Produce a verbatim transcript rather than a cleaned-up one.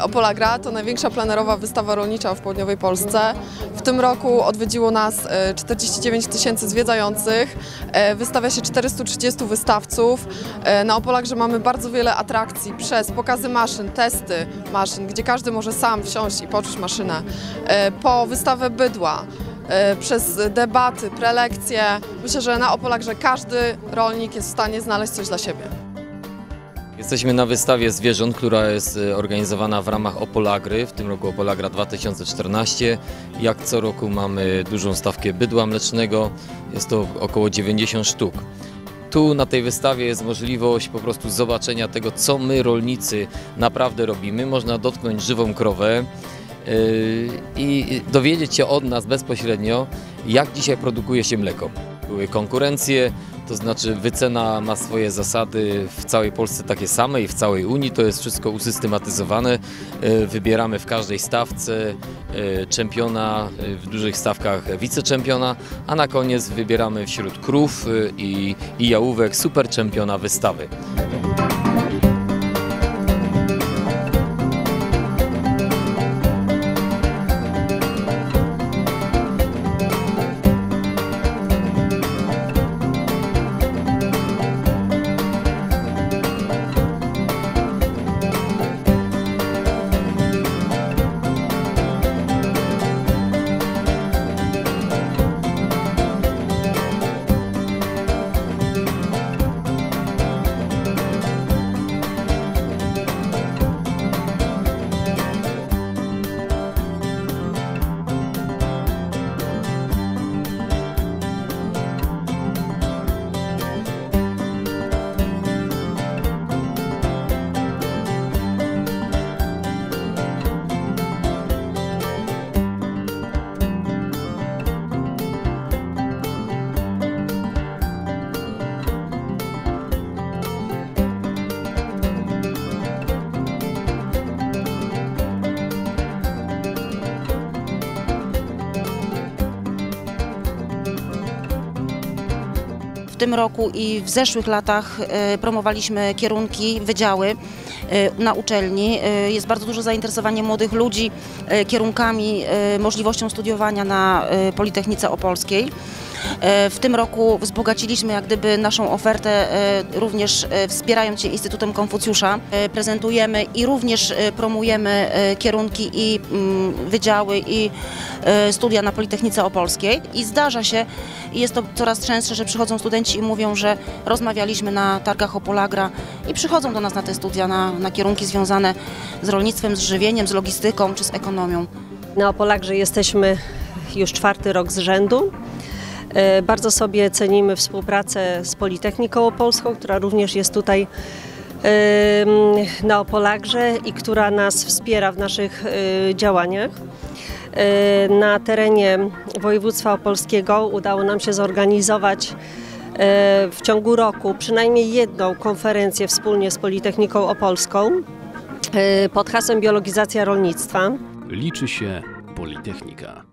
Opolagra to największa plenerowa wystawa rolnicza w południowej Polsce. W tym roku odwiedziło nas czterdzieści dziewięć tysięcy zwiedzających. Wystawia się czterystu trzydziestu wystawców. Na Opolagrze mamy bardzo wiele atrakcji przez pokazy maszyn, testy maszyn, gdzie każdy może sam wsiąść i poczuć maszynę. Po wystawę bydła, przez debaty, prelekcje. Myślę, że na Opolagrze każdy rolnik jest w stanie znaleźć coś dla siebie. Jesteśmy na wystawie zwierząt, która jest organizowana w ramach Opolagry, w tym roku Opolagra dwa tysiące czternaście. Jak co roku mamy dużą stawkę bydła mlecznego, jest to około dziewięćdziesiąt sztuk. Tu na tej wystawie jest możliwość po prostu zobaczenia tego, co my rolnicy naprawdę robimy. Można dotknąć żywą krowę i dowiedzieć się od nas bezpośrednio, jak dzisiaj produkuje się mleko. Były konkurencje, to znaczy wycena ma swoje zasady w całej Polsce takie same i w całej Unii, to jest wszystko usystematyzowane. Wybieramy w każdej stawce czempiona, w dużych stawkach wiceczempiona, a na koniec wybieramy wśród krów i, i jałówek super czempiona wystawy. W tym roku i w zeszłych latach promowaliśmy kierunki, wydziały na uczelni. Jest bardzo duże zainteresowanie młodych ludzi kierunkami, możliwością studiowania na Politechnice Opolskiej. W tym roku wzbogaciliśmy jak gdyby naszą ofertę, również wspierając się Instytutem Konfucjusza. Prezentujemy i również promujemy kierunki i wydziały i studia na Politechnice Opolskiej. I zdarza się, i jest to coraz częstsze, że przychodzą studenci i mówią, że rozmawialiśmy na targach Opolagra i przychodzą do nas na te studia, na, na kierunki związane z rolnictwem, z żywieniem, z logistyką czy z ekonomią. Na Opolagrze jesteśmy już czwarty rok z rzędu. Bardzo sobie cenimy współpracę z Politechniką Opolską, która również jest tutaj na Opolagrze i która nas wspiera w naszych działaniach. Na terenie województwa opolskiego udało nam się zorganizować w ciągu roku przynajmniej jedną konferencję wspólnie z Politechniką Opolską pod hasłem Biologizacja rolnictwa. Liczy się Politechnika.